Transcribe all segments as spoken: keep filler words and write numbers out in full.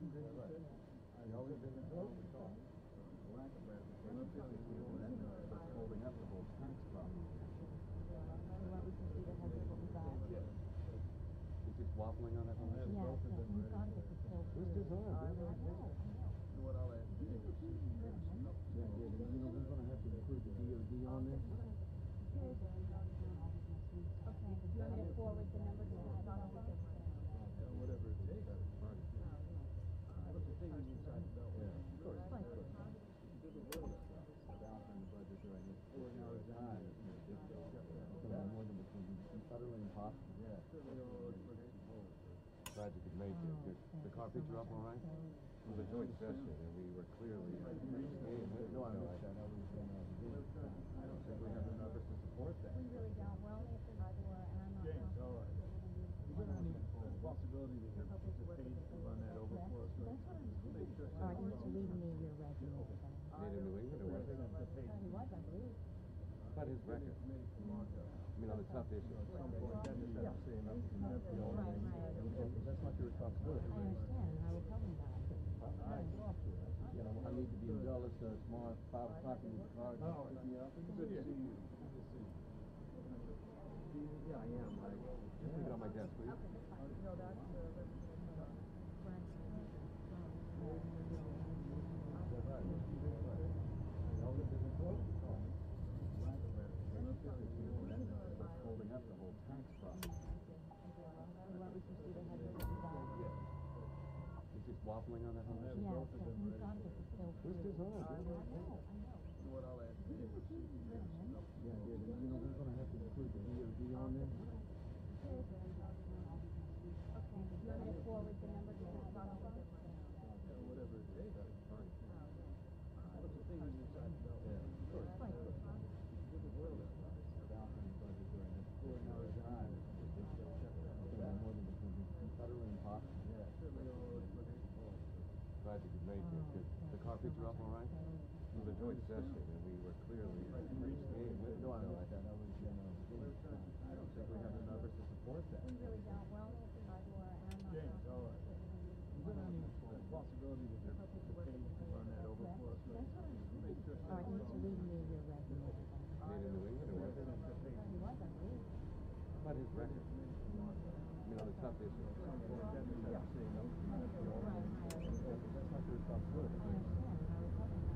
holding up the whole tax problem. Is it wobbling on that one? Yeah, yeah, he's on it, it's still Twist his arm. I know, I know. What I'll add to it. Yeah, yeah, you know, they're gonna have to include the D O D on there. Okay, do you want me to forward the number to that? Whatever it takes. What's the thing when you decide to go? Yeah, of course. Fine. Balancing the budget during this four hour time is gonna be difficult. Yeah, more than it's gonna be utterly impossible. Yeah. Glad you could make it. Good. The car picture up all right? It was a joint session, and we were clearly. No, I missed that. I was in a I don't think we have the numbers to support that. We really don't. We're only at the door, and I'm not. James, all right. Is there any possibility that you're paid to run that over for us? That's what I'm doing. All right, you need to read me your resume. Made in New England or was it? Oh, he was, I believe. But his record. I mean, on the tough issues. At some point, that just doesn't seem enough to connect the whole Right, thing. right. That's not your responsibility. I understand, and I will tell him that. You know, I need to be in Dulles uh, tomorrow at five o'clock in the car. Oh, yeah. Good to see you. Good to see you. Yeah, I am. I, Just leave it on my desk, please. No, that's the Holding up the whole tax problem. Is it wobbling on that one? Yeah, yeah, he's on it, it's still Twist his arm. I know, I know. what I'll add to it. Yeah, yeah, you know, they're gonna have to include the D O D on there. Okay, do you want me to forward the number to that? Whatever it takes. What's the thing when you decide to go? Yeah, of course. Fine. Balancing the budget during this four hour time is gonna be difficult. More than it's gonna be utterly impossible. Yeah. Glad you could make it. Good. The car picture up all right? It was a joint session, and we were clearly. No, I missed that. I was in a I don't think we have the numbers to support that. We really don't. We're only at the door, and I'm not. James, all right. Is there any possibility that you're paid to run that over for us? That's what I'm doing. All right, you need to read me your resume. Made in New England or was it? He was, I believe. But his record. I mean, on the tough issues. At some point, that just doesn't seem enough to connect the whole thing. That's not your responsibility. I understand, and I will tell him that.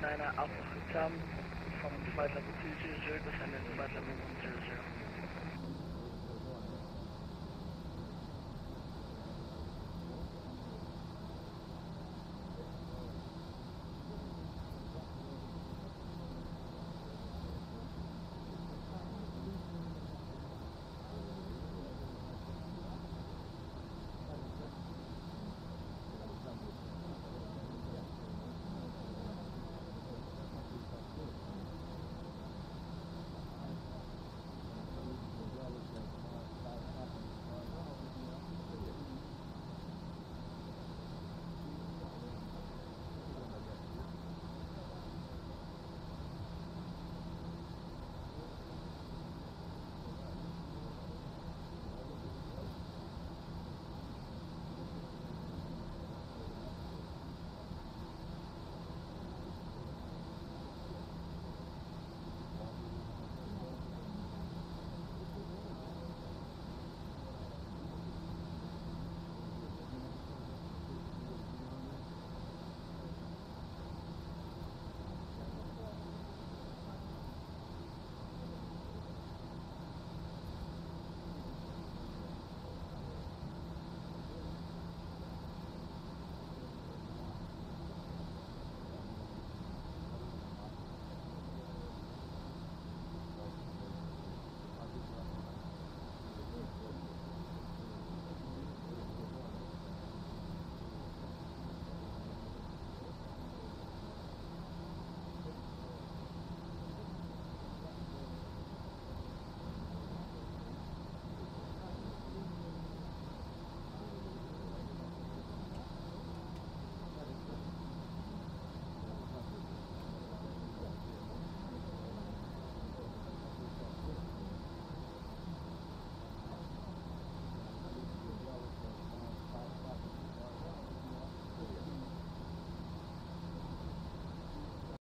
kleiner Abgang vom zweiter Position, das ist eine zweite